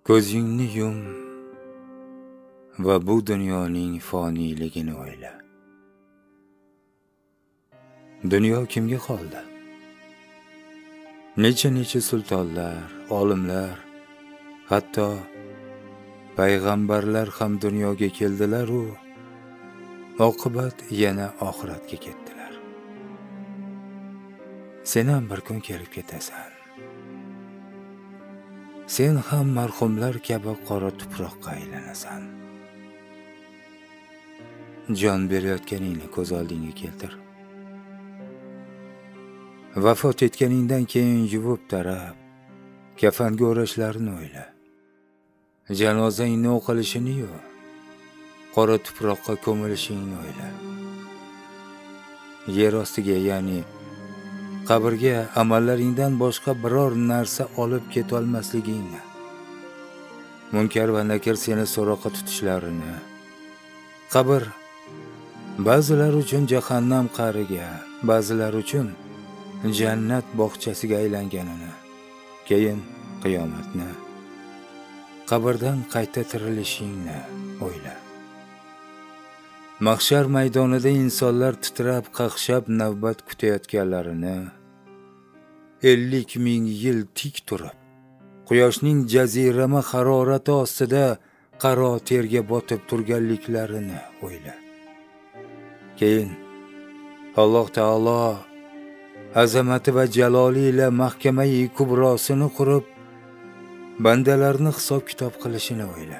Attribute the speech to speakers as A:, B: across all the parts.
A: Ko'zingni yum va bu dunyoning foniyligini o'yla. Dunyo kimga qoldi? Necha sultonlar, olimlar, hatto payg'ambarlar ham dunyoga keldilar u oqibat yana oxiratga ketdilar. Sen ham bir kun kelib ketasan. Sen ham marhumlar kabi qora tuproqqa aylanasan. Jon berayotganingni ko'z oldingga keltir. Vafot etganingdan keyin yuvib tarab, kafanga o'rashlarini o'yla. Janozangni o'qilishini-yu, qora tuproqqa ko'milishingni o'yla. Yer ostiga, ya'ni qabrga amallaringdan boshqa biror narsa olib ketolmasligingni, munkar va nakir seni so'roqqa tutishlarini, qabr ba'zilar uchun jahannam qa'riga, ba'zilar uchun jannat bog'chasiga aylanganini, keyin qiyomatni, qabrdan qayta tirilishingni o'yla. Mahshar maydonida insonlar titrab, qaqshab navbat kutayotganlarini, 50,000 yil tik turib, quyoshning jazirama harorati ostida qaro terga botib turganliklarini o'yla. Keyin Alloh taolo azamati va jaloli ila mahkamai kubrosini qurib, bandalarni hisob-kitob qilishini o'yla.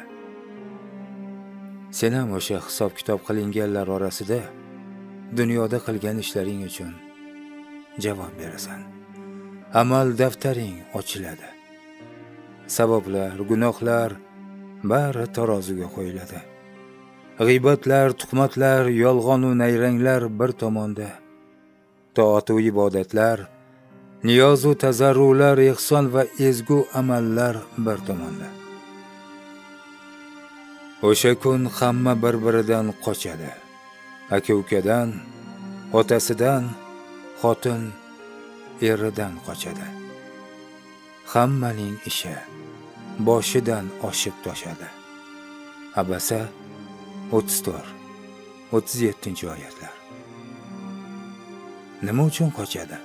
A: Sen ham o'sha hisob-kitob qilinganlar orasida dunyoda qilgan ishlaring uchun javob berasan. Amal daftaring ochiladi. Savoblar, gunohlar bari taroziga qo'yiladi. G'iybatlar, tuhmatlar, yolg'on va nayranglar bir tomonda. Toat va ibodatlar, niyoz va tazarrular, ihson va ezgu amallar bir tomonda. O'sha kun hamma bir-biridan qochadi. Aka-ukadan, otasidan, xotin eridan qochadi. Hammaning ishi boshidan oshib toshadi. Abasa 34-37 oyatlar. Nima uchun qochadi?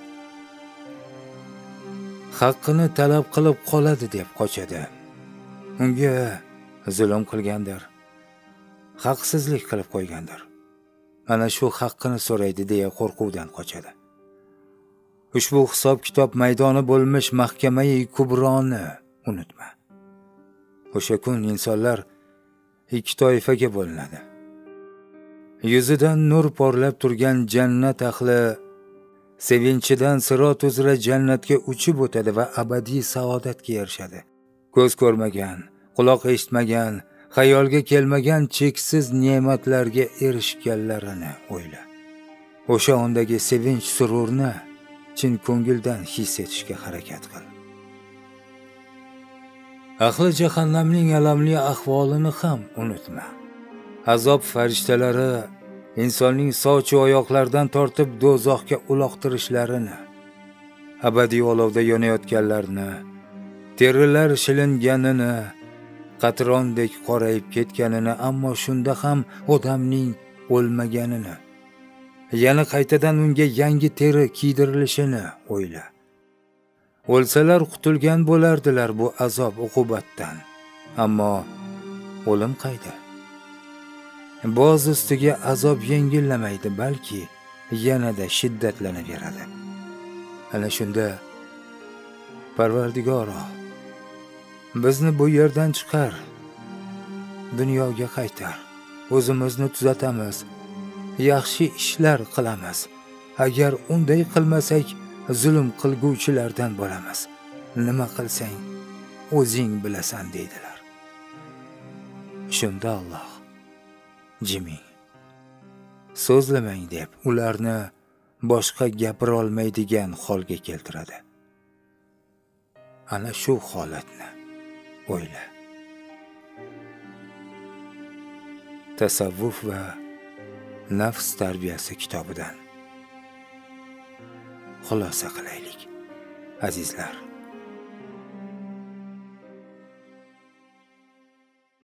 A: Haqqini talab qilib qoladi deb qochadi. Unga zulm qilgandir, haqsizlik qilib qo'ygandir. Ana shu haqqini so'raydi deya qo'rquvdan qochadi. Ushbu hisob-kitob maydoni bo'lmish mahkamai kubroni unutma. O'sha kun insonlar ikki toifaga bo'linadi. Yuzidan nur porlab turgan jannat ahli sevinchidan sirot uzra jannatga uchib o'tadi va abadiy saodatga erishadi. Ko'z ko'rmagan, quloq eshitmagan, xayolga kelmagan cheksiz ne'matlarga erishganlarini o'yla. O'sha ondagi sevinch sururni chin ko'ngildan his etishga harakat qil. Ahli jahannamning alamli ahvolini ham unutma. Azob farishtalari insonning soch va oyoqlaridan tortib do'zaxga uloqtirishlarini, abadiy olovda yonayotganlarni, terilar shilinganini, qatrondek qorayib ketganini, ammo shunda ham odamning o'lmaganini, yana qaytadan unga yangi teri kiydirilishini o'yla. O'lsalar qutulgan bo'lardilar bu azob uqubatdan. Ammo o'lim qayda? Boz ustiga azob yengillamaydi, balki yanada shiddatlanaveradi. Ana shunda Parvardigoro, bizni bu yerdan chiqar, dunyoga qaytar, o'zimizni tuzatamiz, yaxshi ishlar qilamiz. Agar unday qilmasak, zulm qilguvchilardan bo'lamiz. Nima qilsang, o'zing bilasan deydilar. Shunda Alloh jiming, so'zlamang deb ularni boshqa gapira olmaydigan holga keltiradi. Ana shu holatni o'yla. Tasavvuf va nafs tarbiyasi kitobidan xulosa qilaylik, azizlar.